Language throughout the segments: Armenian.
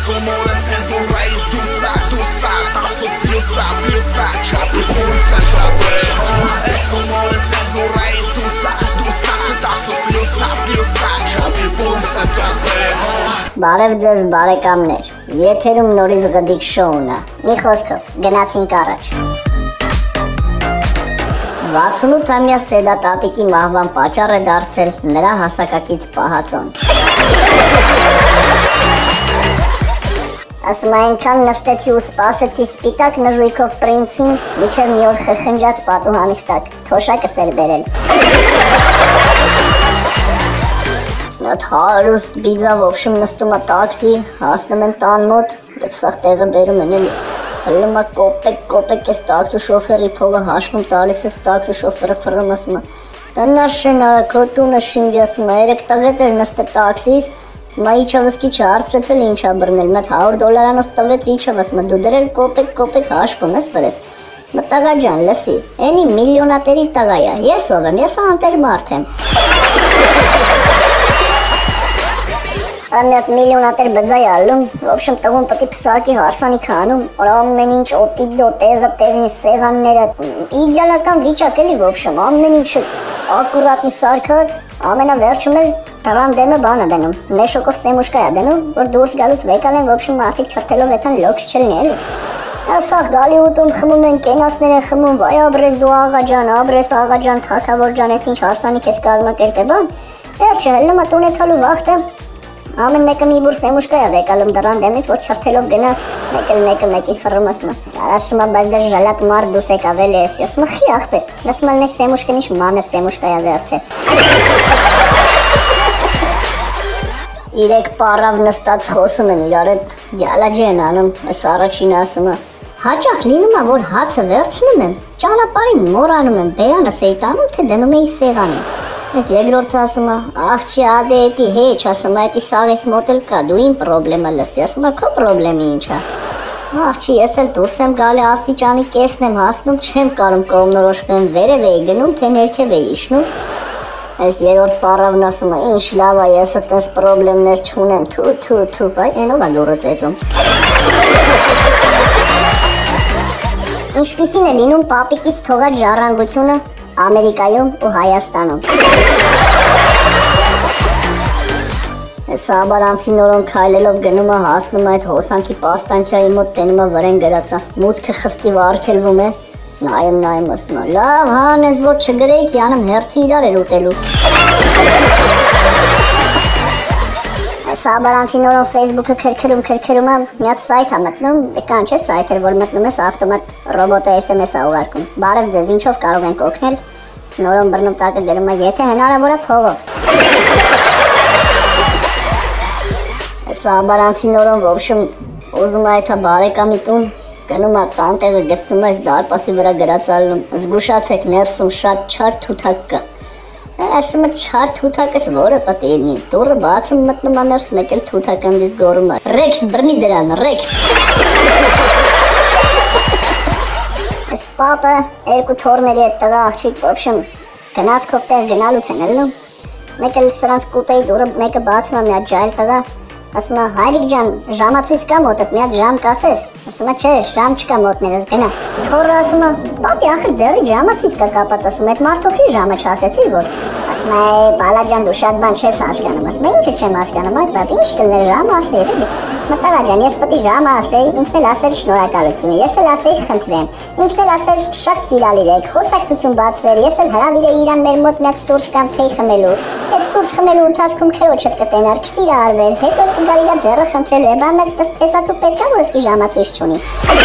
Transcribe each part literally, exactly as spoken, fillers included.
sonora censura do sa, do sa, taço pilsa, pilsa, chape pulsa, é sonora censura do sa, do sa, taço pilsa, pilsa, chape pulsa, Բարև ձեզ բարեկամներ, եթերում նորից գդիկ շոուն է, մի խոսքով, գնացինք առաջ։ վաթսունութամյա Սեդա տատիկի մահվան պատճառ է դարձել նրա հասակակից պահածոն։ Ասում այնքան նստեցի ու սպասեցի սպիտակ նժույգով պրինցին, մինչև մի օր խրխնջաց պատուհանիս տակ, թոշակս էր բերել։ Այդ հարուստ բիձա ոբշում նստում է տաքսի, հասնում են տան մոտ, դետ սաղ տեղը բերում են էլի։ Հլում է կոպեկ, կոպեկ ես տաքսու շոֆերի փողը հաշվում տալիս ես տաքսու շոֆերը ֆռում ասում է տնա շենարը, քո տունը շինվի ասում է, երեք տղետ էր նստել տաքսիս, ասում է իչավսկի չհարցրեցել ինչա բռնել, մետ հարյուր դոլարանոց տվեց իչավ ասում է, դու դրել կոպեկ, կոպեկ հաշվում ես վրես։ Տղա ջան, լսի, էնի միլիոնատերի տղա է, ես ով եմ, ես անտեր մարդ եմ։ Ամյատ միլիոնատեր բձայ ալում, ոբշմ տղուն պտի պսակի հարսանիք անում, որ ամեն ինչ օտիդո, տեղը տեղին, սեղանները, իդյալական վիճակ էլի ոբշմ, ամեն ինչը ակուրատնի սարքած, ամենավերջում էլ տղան դեմը բանը դնում, մեշոկով սեմուշկա է դնում, որ դուրս գալուց վեկալ են ոբշմ մարդիկ չրթելով էթան լոքս չելնի էլի։ Ասաղ գալի ուտում խմում են, կենացներ են խմում, վայ աբրես դու աղա ջան, աբրես աղա ջան, թակավոր ջան, ես ինչ հարսանիք ես կազմակերպե բան, վերջը հելնում է տուն էթալու վաղթը Ամեն մեկը մի բուր սեմուշկա է վեկալում դրան դեմից, որ չրթելով գնա, մեկ էլ մեկը մեկի ֆռում ասում է, ասում է, բայց դեռ ժալատ մարդ դուս եք ավել ես, ասում է, խի ախպեր, ասում է, այս սեմուշկան ինչ մանր սեմուշկա է վերցել։ Իրեք պարավ նստած խոսում են իրար հետ գյալաջի են անում, այս առաջինը ասում է, հաճախ լինում է, որ հացը վերցնում եմ, ճանապարհին մոռանում եմ, բերանս էի տանում, թե դնում էի սեղանին։ Ես երկրորդը ասում է, աղջի ադե էտի հեչ, ասում է, էտի սաղես մոտ էլ կա, դու իմ պրոբլեմը լսի, ասում է, քո պրոբլեմի ինչ է։ Աղջի, ես էլ դուրս եմ գալի աստիճանի կեսն եմ հասնում, չեմ կարում կողմնորոշվեմ, վերև էի գնում, թե ներքև էի իջնում։ Այս երրորդ պարավն ասում է, ինչ լավ է, ես այդպես պրոբլեմներ չունեմ, թու թու թու, վայ, այնով է դուրը ծեծում։ Ինչպիսին է լինում պապիկից թողած ժառանգությունը Ամերիկայում ու Հայաստանում։ Սաբարանցի նորոն քայլելով գնում է հասնում է այդ հոսանքի պաստանչայի մոտ տենում է վրեն գրածա, մուտքը խստիվ արգելվում է, նայում նայում ասում է, լավ հանես որ չգրեիք յանım հերթի իրար էր ուտելու։ Սաբարանցի նորոն Facebook-ը քրքրում քրքրում է, մի հատ սայթ է մտնում, դե կան չէ սայթ էր, որ մտնում ես ավտոմատ ռոբոտը S M S է ուղարկում։ Բարև ձեզ, ինչով կարող ենք օգնել։ Նորոն բռնում տակը գրում է, եթե հնարավոր է փողով։ Սաբարանցի նորոն ոբշում ուզում է այդ բարեկամի տուն, գնում է տանտեղը գտնում է դարպասի վրա գրած ալնում, զգուշացեք ներսում շատ չար թութակ կա։ Ասում է չար թութակս որը պտի լինի, դուռը բացում մտնում է ներս, մեկ էլ թութակնդից գորում է, ռեքս բռնի դրան, ռեքս։ Այս պապը երկու թորների հետ տղա աղջիկ ոբշում գնացքով տեղ գնալուց են ելնում, մեկ էլ սրանց կուպեի դուռը մեկը բացում է մի հատ ջայլ տղա, ասում է հայրիկ ջան, ժամացույց կա մոտդ, մի հատ ժամ կասես, ասում է չէ, ժամ չկա մոտներս, գնա։ Թորը ասում է, պապի ախր ձեռի ժամացույց կա կապած, ասում է, այդ մարդուխի ժամը չասեցի որ, ասում է, բալա ջան դու շատ բան չես հասկանում, ասում է, ինչը չեմ հասկանում, այ պապի ինչ կլներ ժամը ասեր, մտաղա ջան, ես պտի ժամը ասեի, ինքն էլ ասեր շնորհակալություն, ես էլ ասեի խնդրեմ, ինքն էլ ասեր շատ սիրալիր եք, խոսակցություն բացվեր, ես էլ հրավիրեի իրան մեր մոտ մի հատ սուրճ կամ թեյ խմելու, այդ սուրճ խմելու ընթացքում քրոջդ կտենար, քսիրա արվեր, հետո գալ իրա ձեռը խնդրելու է, բան մեծ տես պեսացու պետք է, որ եսկի ժամացույց չունի։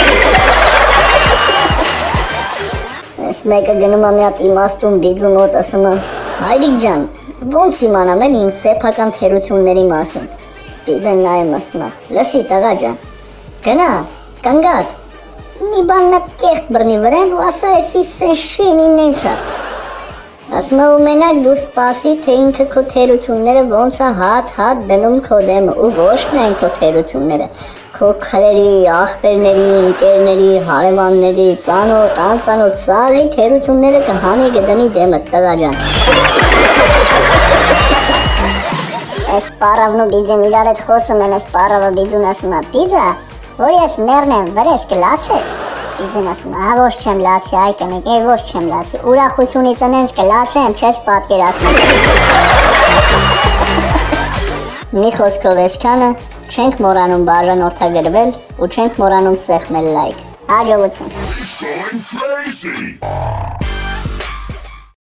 Ես մեկը գնում է մի հատ իմաստուն բիձու մոտ ասում է, հայրիկ ջան, ոնց իմանամ են իմ սեփական թերությունների մասին։ Բիձեն նայում ասում է, լսի տղա ջան, գնա, կանգատ, մի բան նա կեղտ բռնի վրեն ու ասա էսի սեն շենին նենց է։ Ասում է ու մենակ դու սպասի, թե ինքը քո թերությունները ոնց է հատ-հատ դնում քո դեմը ու ոչ միայն քո թերությունները, քո քրերի, աղբերների, ընկերների, հարևանների, ծանոթ, անծանոթ սաղի թերությունները կհանի կդնի դեմը տղա ջան։ Es pāravnu bīdzin irāret hosam en es pārava bīdzun asma pizza. Ories mernem vares kelāces. Bīdzin asma avos čem lāci aikanik, evos čem lāci. Ուրախությունից անենց կլացեմ, չես պատկերացնում։ Մի խոսքով այսքանը, չենք մոռանում բաժանորդագրվել ու չենք մոռանում սեղմել լայք։ Հաջողություն։